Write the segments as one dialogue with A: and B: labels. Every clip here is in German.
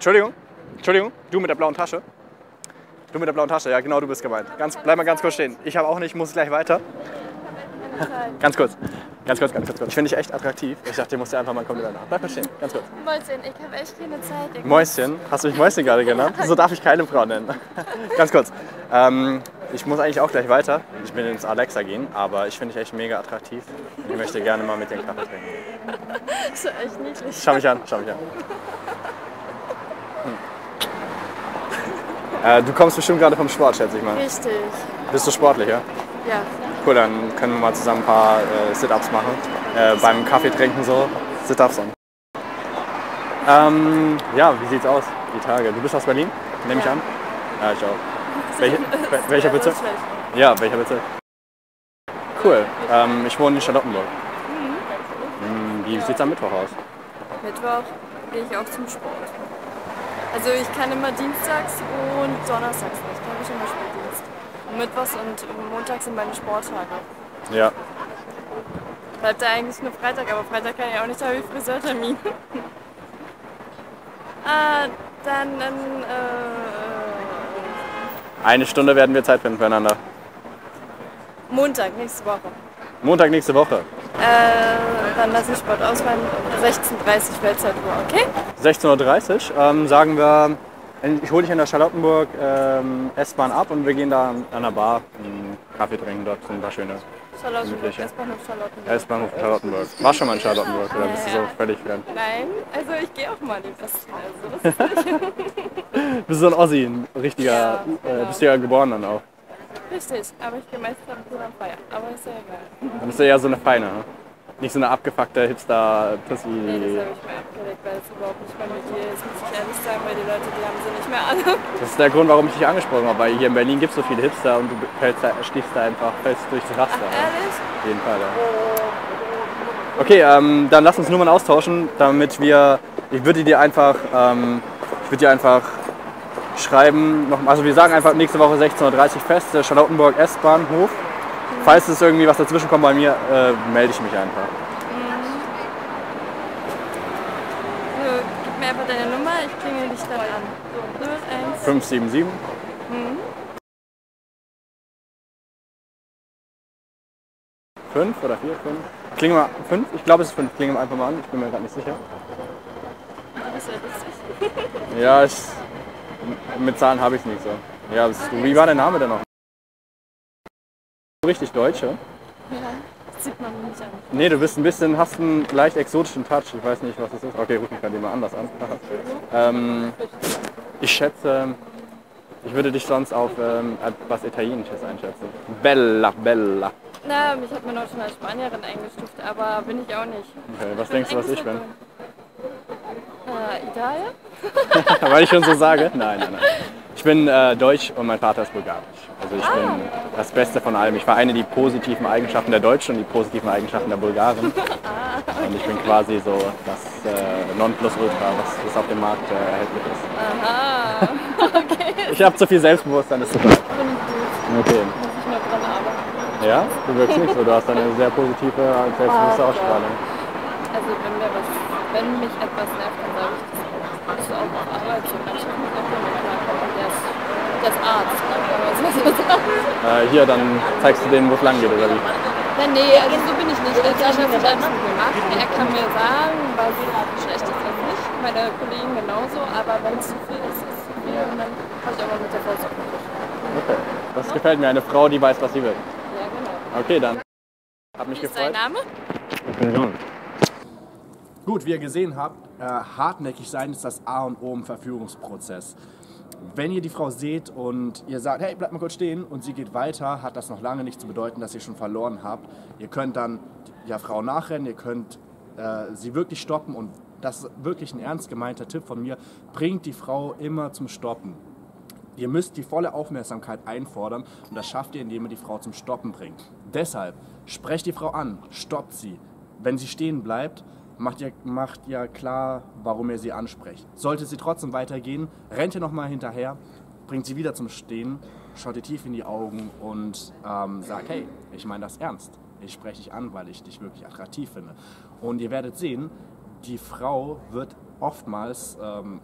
A: Entschuldigung, Entschuldigung, du mit der blauen Tasche. Du mit der blauen Tasche, ja genau, du bist gemeint. Bleib mal ganz kurz stehen. Ich habe auch nicht, muss gleich weiter. Ganz kurz. Ich finde dich echt attraktiv. Ich dachte, ich muss dir einfach mal ein Kompliment nach. Bleib mal stehen, ganz kurz.
B: Mäuschen, ich habe echt keine Zeit.
A: Mäuschen? Hast du mich Mäuschen gerade genannt? So darf ich keine Frau nennen. Ganz kurz. Ich muss eigentlich auch gleich weiter. Ich will ins Alexa gehen, aber ich finde dich echt mega attraktiv. Ich möchte gerne mal mit dir einen Kaffee trinken.
B: Das ist echt niedlich.
A: Schau mich an. Du kommst bestimmt gerade vom Sport, schätze ich mal.
B: Richtig.
A: Bist du sportlich, ja?
B: Ja.
A: Cool, dann können wir mal zusammen ein paar Sit-Ups machen. Beim Kaffee trinken so. Sit-Ups und. Ja, wie sieht's aus, die Tage? Du bist aus Berlin, nehme ich an? Ja, ich auch. Welcher Bezirk? Ja, welcher Bezirk? Cool. Ich wohne in Charlottenburg. Wie sieht's am Mittwoch aus?
B: Mittwoch gehe ich auch zum Sport. Also ich kann immer dienstags und donnerstags nicht. Da habe ich immer Spätdienst. Und mittwochs und montags sind meine Sporttage.
A: Ja.
B: Bleibt da eigentlich nur Freitag, aber Freitag kann ich auch nicht, da habe ich Friseurtermin.
A: Eine Stunde werden wir Zeit finden füreinander.
B: Montag, nächste Woche.
A: Montag nächste Woche.
B: Dann lasse ich Sport ausfallen. 16:30 Uhr Weltzeituhr, okay?
A: 16:30 Uhr sagen wir, ich hole dich in der Charlottenburg S-Bahn ab und wir gehen da an der Bar einen Kaffee trinken. Dort sind ein paar schöne
B: Charlottenburg, S-Bahnhof Charlottenburg.
A: S-Bahnhof Charlottenburg. Warst schon mal in Charlottenburg oder bist du so völlig fremd?
B: Nein, also ich gehe auch mal in den Westen, also das ist nicht.
A: Bist du so ein Ossi, ein richtiger,
B: Ja, genau.
A: bist du ja geboren dann auch.
B: Richtig, aber ich gehe meistens am Bruder feiern, aber ist ja egal.
A: Dann bist du ja so eine Feine, ne? Nicht so eine abgefuckte Hipster-Pussy.
B: Nee, das habe ich mir abgelegt, weil es überhaupt nicht mehr mit dir ist, muss ich ehrlich sagen, weil die Leute, die haben sie nicht mehr alle.
A: Das ist der Grund, warum ich dich angesprochen habe, weil hier in Berlin gibt es so viele Hipster und du stichst da einfach fest durchs Raster.
B: Ach, ehrlich?
A: Auf jeden Fall, ja. Okay, dann lass uns Nummern austauschen, damit ich würde dir einfach schreiben, also wir sagen einfach nächste Woche 16:30 Uhr fest, der Charlottenburg S-Bahnhof. Falls es irgendwie was dazwischen kommt bei mir, melde ich mich einfach.
B: Gib mir einfach deine Nummer, ich klingel dich dann an. 01.
A: 577. 5 oder 4? 5? Klingel mal 5? Ich glaube es ist 5. Klingel einfach mal an, ich bin mir gerade nicht sicher.
B: Das wäre lustig.
A: Ja, mit Zahlen habe ich es nicht so. Ja, wie war dein Name denn noch? Richtig Deutsche?
B: Ja, das sieht man nicht an.
A: Nee, du bist hast einen leicht exotischen Touch. Ich weiß nicht, was das ist. Okay, ruf mich gerade mal anders an. Ich schätze, ich würde dich sonst auf etwas Italienisches einschätzen. Bella, Bella.
B: Na, mich hat man auch schon als Spanierin eingestuft, aber bin ich auch nicht.
A: Okay, was denkst du, was ich bin?
B: Italien?
A: Weil ich schon so sage? Nein. Ich bin deutsch und mein Vater ist bulgarisch. Also ich bin das Beste von allem. Ich vereine die positiven Eigenschaften der Deutschen und die positiven Eigenschaften der Bulgaren. Und ich bin quasi so das Nonplusultra, was auf dem Markt erhältlich ist.
B: Aha, okay.
A: Ich habe zu viel Selbstbewusstsein, das ist super.
B: Finde ich gut.
A: Okay.
B: Muss ich mal dran arbeiten.
A: Ja? Du wirkst nicht so. Du hast eine sehr positive, selbstbewusste Ausstrahlung.
B: Also wenn mich etwas nervt, dann sage ich das auch. Das ist auch auf Arbeit so. Manchmal muss einfach nur klarkommen. Der ist Arzt, kann man so sagen.
A: Hier, dann zeigst du denen, wo es lang geht, oder wie?
B: Ja, nee, also so bin ich nicht. Also ich habe mit einem gemacht. Er kann mir sagen, was schlecht ist und nicht. Meine Kollegen genauso, aber wenn es zu viel ist, ist es zu viel. Und dann habe ich auch mal mit der Faust auf den Tisch.
A: Okay, das gefällt mir. Eine Frau, die weiß, was sie will.
B: Ja, genau.
A: Okay, dann. Hab mich
B: Wie ist
A: gefreut.
B: dein Name?
A: Ich bin John. Gut, wie ihr gesehen habt, hartnäckig sein ist das A und O im Verführungsprozess. Wenn ihr die Frau seht und ihr sagt, hey, bleib mal kurz stehen und sie geht weiter, hat das noch lange nicht zu bedeuten, dass ihr schon verloren habt. Ihr könnt dann der Frau nachrennen, ihr könnt sie wirklich stoppen und das ist wirklich ein ernst gemeinter Tipp von mir, bringt die Frau immer zum Stoppen. Ihr müsst die volle Aufmerksamkeit einfordern und das schafft ihr, indem ihr die Frau zum Stoppen bringt. Deshalb, sprecht die Frau an, stoppt sie. Wenn sie stehen bleibt, macht ihr klar, warum ihr sie ansprecht. Sollte sie trotzdem weitergehen, rennt ihr nochmal hinterher, bringt sie wieder zum Stehen, schaut ihr tief in die Augen und sagt, hey, ich meine das ernst. Ich spreche dich an, weil ich dich wirklich attraktiv finde. Und ihr werdet sehen, die Frau wird oftmals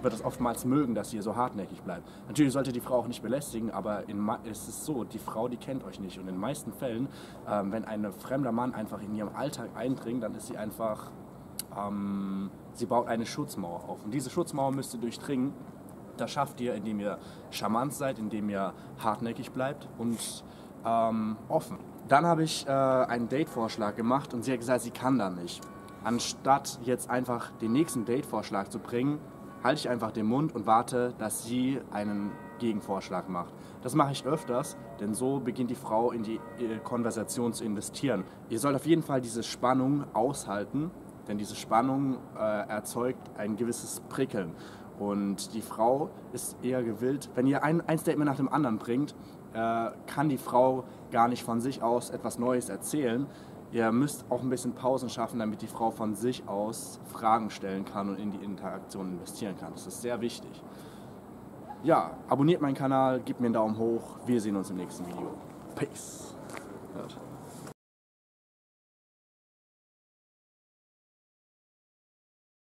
A: wird es oftmals mögen, dass ihr so hartnäckig bleibt. Natürlich sollte die Frau auch nicht belästigen, aber es ist so, die Frau, die kennt euch nicht. Und in den meisten Fällen, wenn ein fremder Mann einfach in ihrem Alltag eindringt, dann ist sie einfach, sie baut eine Schutzmauer auf. Und diese Schutzmauer müsst ihr durchdringen. Das schafft ihr, indem ihr charmant seid, indem ihr hartnäckig bleibt und offen. Dann habe ich einen Date-Vorschlag gemacht und sie hat gesagt, sie kann da nicht. Anstatt jetzt einfach den nächsten Date-Vorschlag zu bringen, halte ich einfach den Mund und warte, dass sie einen Gegenvorschlag macht. Das mache ich öfters, denn so beginnt die Frau in die Konversation zu investieren. Ihr sollt auf jeden Fall diese Spannung aushalten, denn diese Spannung erzeugt ein gewisses Prickeln. Und die Frau ist eher gewillt, wenn ihr ein Statement nach dem anderen bringt, kann die Frau gar nicht von sich aus etwas Neues erzählen. Ihr müsst auch ein bisschen Pausen schaffen, damit die Frau von sich aus Fragen stellen kann und in die Interaktion investieren kann. Das ist sehr wichtig. Ja, abonniert meinen Kanal, gebt mir einen Daumen hoch. Wir sehen uns im nächsten Video. Peace.